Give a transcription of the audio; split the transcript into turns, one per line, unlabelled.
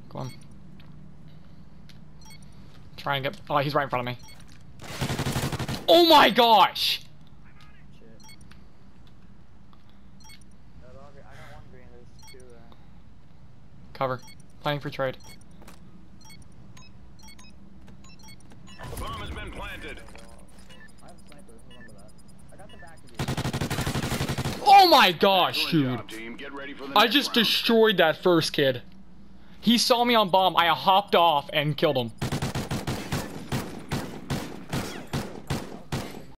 Go on. Try and get. Oh, he's right in front of me. Oh my gosh!
Shit. I got one green, there's two there.
Cover. Planning for trade.
Bomb has been planted.
I have a sniper, remember that. I got the back of you.
Oh my gosh,
Excellent
dude.
job, team. Get ready for the
I
next
just
round.
destroyed that first kid. He saw me on bomb. I hopped off and killed him.